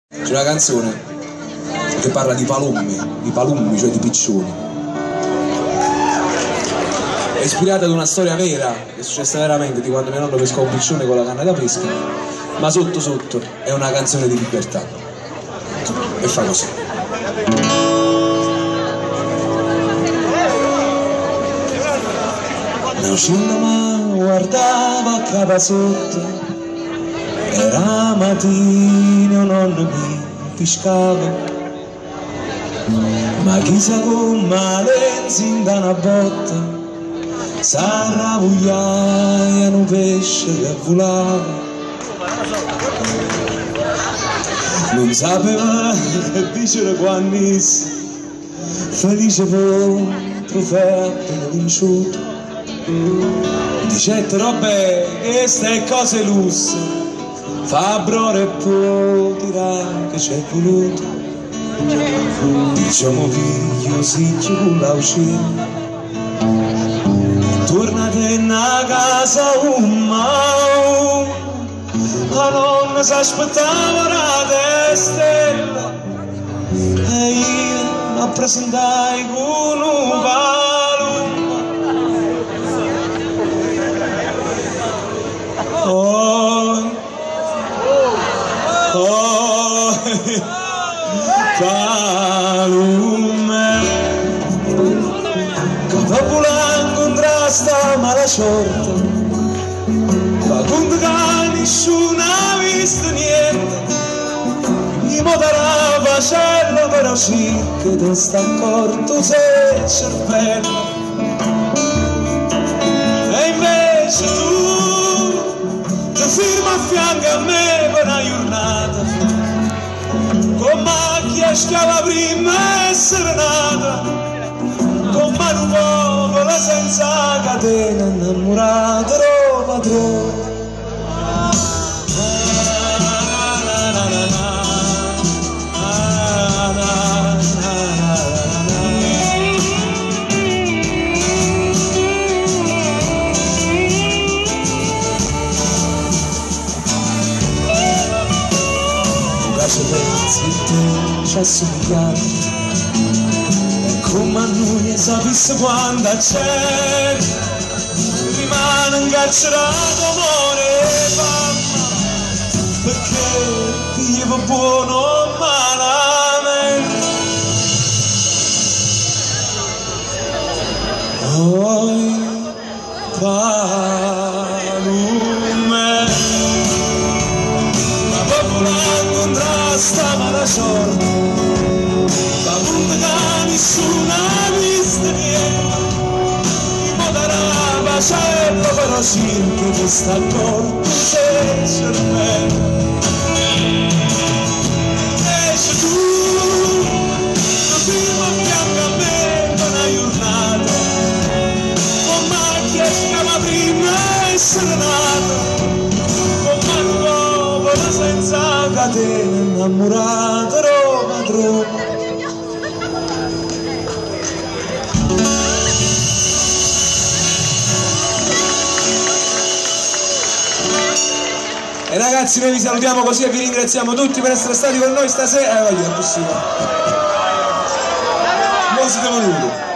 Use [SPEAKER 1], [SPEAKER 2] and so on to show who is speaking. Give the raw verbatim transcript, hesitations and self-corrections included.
[SPEAKER 1] C'è una canzone che parla di palummi, di palummi, cioè di piccioni. È ispirata ad una storia vera, che è successa veramente, di quando mio nonno pescò un piccione con la canna da pesca, ma sotto sotto è una canzone di libertà. E fa così. Una scilla ma guardava a capa sotto, era mattino, nonno mi pescava, ma chissà come lenzi da una botta s'arravugliaia un pesce che volava. Non sapeva che dicere quando felice per un trofeo appena vinciuto. Dicette robe che ste cose lusse, Fabbro e può tirare che c'è voluto. Diciamo figlio si chiude uscire, tornate in casa un mau, la nonna si aspettava la stella e io la presentai con un palumbo. Oh, oh, palume, che dopo l'incontrasta mala sorte, ma quando nessuno ha visto niente, mi modarà facella però sì che te sta accorto se il cervello. E invece tu ti firma a fianco a me per una giornata, con macchia schiava prima e serenata, con mano nuova senza catena, innamorata ero padrone. Ci assomigliamo e come a noi sapesse quando c'è, rimane incarcerato amore mamma, perché vivo buono malamente. Oi palume, ma popola contrasta mala sorte, nessuno ha visto niente, mi modarà bacello però sì che ti sta accorto se il cervello. Invece tu non firma a fianco a me per una giornata, con macchia scava prima e serenata, con mano nuova senza catena, innamorato ero padrone. E ragazzi, noi vi salutiamo così e vi ringraziamo tutti per essere stati con noi stasera. Eh, voglio, è possibile. Non siete venuti.